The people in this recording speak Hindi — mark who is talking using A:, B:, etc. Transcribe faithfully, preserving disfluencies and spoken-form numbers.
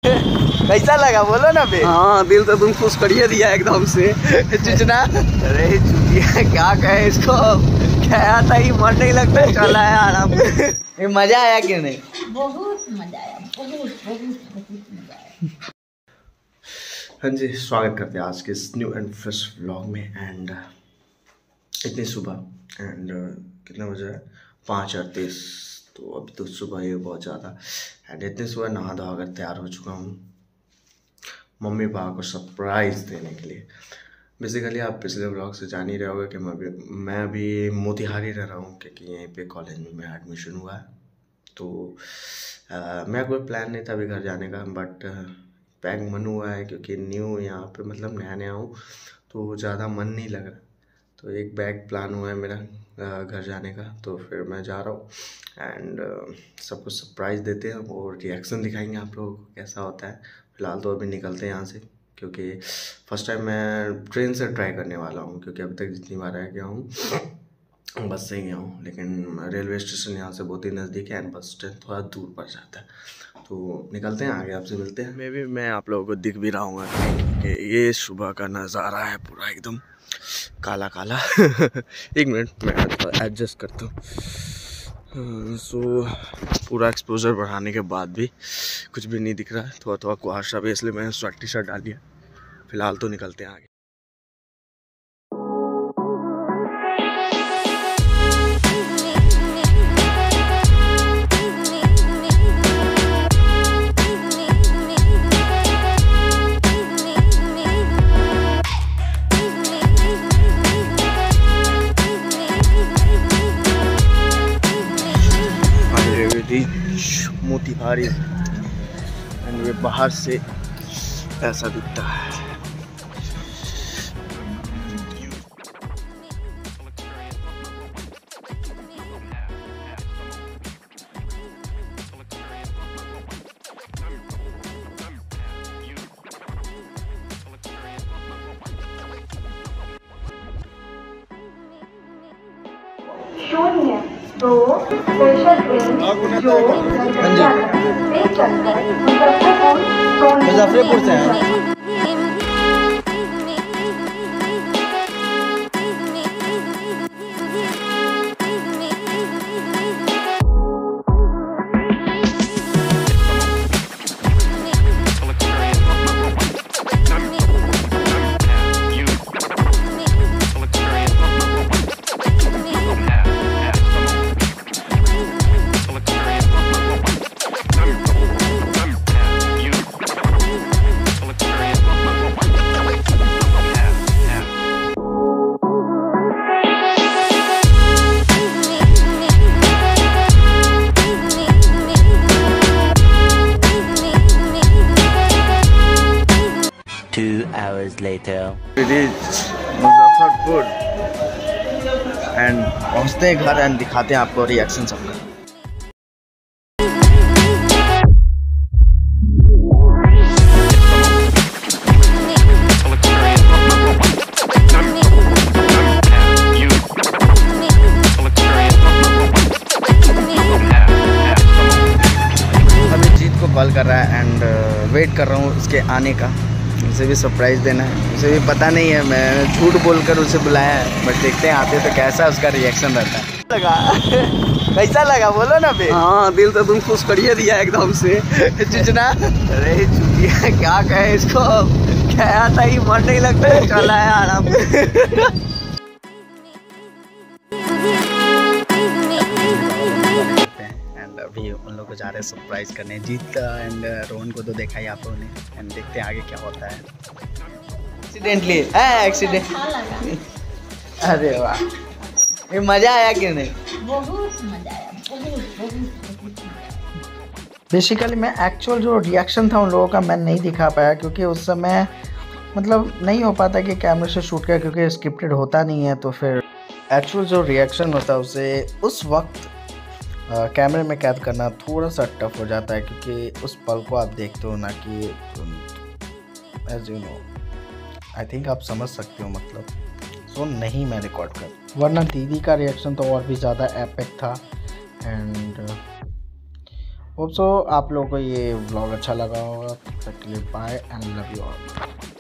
A: कैसा लगा बोलो ना बे।
B: हाँ दिल तो तुम खुश करिए दिया एकदम से।
A: चुचना अरे चुतिया क्या कहे इसको, क्या था ही मन नहीं लगता, चला है आराम। ये मजा आया कि नहीं?
C: बहुत मजा आया, बहुत बहुत बहुत मजा आया।
A: हाँ जी, स्वागत करते हैं आज के इस न्यू एंड फ्रेश व्लॉग में। एंड इतनी सुबह एंड कितना बजा है, पाँच अड़तीस। तो अभी तो सुबह ही बहुत ज़्यादा। एंड इतनी सुबह नहा धोआ कर तैयार हो चुका हूँ मम्मी पापा को सरप्राइज़ देने के लिए। बेसिकली आप पिछले व्लॉग से जान ही रहे होगे कि मैं अभी मैं अभी मोतिहारी रह रहा हूँ, क्योंकि यहीं पे कॉलेज में मेरा एडमिशन हुआ है। तो आ, मेरा कोई प्लान नहीं था अभी घर जाने का, बट पैक मन हुआ है क्योंकि न्यू यहाँ पे मतलब नया नया हूँ तो ज़्यादा मन नहीं लग रहा। तो एक बैग प्लान हुआ है मेरा घर जाने का, तो फिर मैं जा रहा हूँ एंड सबको सरप्राइज़ देते हैं और रिएक्शन दिखाएंगे आप लोगों को कैसा होता है। फ़िलहाल तो अभी निकलते हैं यहाँ से, क्योंकि फ़र्स्ट टाइम मैं ट्रेन से ट्राई करने वाला हूँ, क्योंकि अभी तक जितनी बार आ गया हूँ बस से ही गया हूँ। लेकिन रेलवे स्टेशन यहाँ से बहुत ही नज़दीक है एंड बस स्टैंड थोड़ा दूर पड़ जाता है। तो निकलते हैं, आगे आपसे मिलते हैं। मे भी मैं आप लोगों को दिख भी रहा हूँ कि ये सुबह का नज़ारा है पूरा एकदम काला काला। एक मिनट मैं थोड़ा एडजस्ट करता हूँ। सो पूरा एक्सपोजर बढ़ाने के बाद भी कुछ भी नहीं दिख रहा है, थोड़ा थोड़ा कुहासा भी, इसलिए मैंने स्वेट टी शर्ट डाली है। फिलहाल तो निकलते हैं आगे। मोतिहारी एंड वे बाहर से ऐसा दिखता है।
D: शून्य दो स्पेशल ट्रेन जो से चलकर मुजफ्फरपुर
A: मुजफ्फरपुर से हैं।
E: Two hours later.
A: It is Muzaffarpur and पहुँचते हैं घर एंड दिखाते हैं आपको रिएक्शन सबका। अभी जीत को कॉल कर रहा है एंड वेट कर रहा हूँ उसके आने का। उसे भी सरप्राइज़ देना है, उसे भी पता नहीं है, मैं झूठ बोलकर उसे बुलाया है, बट देखते हैं आते तो कैसा उसका रिएक्शन रहता है। लगा कैसा लगा बोलो ना बे।
B: हाँ दिल तो तुम खुश करिए दिया एकदम से।
A: चुचना अरे चुतिया क्या कहे इसको, क्या था ही मन नहीं लगता, चला है आराम। अभी उन लोग को जा रहे हैं सरप्राइज करने, जीत एंड रोहन को तो देखा ही आप लोगों ने। एंड देखते हैं आगे क्या होता है। एक्सीडेंटली एक्सीडेंट अरे वाह, ये मजा आया कि नहीं?
C: बहुत मजा आया, बहुत बहुत बहुत मजा आया।
F: बेसिकली मैं एक्चुअल जो रिएक्शन था उन लोगों का मैं नहीं दिखा पाया, क्योंकि उस समय मतलब नहीं हो पाता कि कैमरे से शूट कर, क्योंकि स्क्रिप्टेड होता नहीं है। तो फिर एक्चुअल जो रिएक्शन होता है उसे उस वक्त कैमरे में कैद करना थोड़ा सा टफ हो जाता है, क्योंकि उस पल को आप देखते हो ना कि as you know, I think आप समझ सकते हो मतलब। सो नहीं मैं रिकॉर्ड कर, वरना दीदी का रिएक्शन तो और भी ज़्यादा एपिक था। एंड होप सो आप लोगों को ये व्लॉग अच्छा लगा होगा। तब तक के लिए bye and love you all.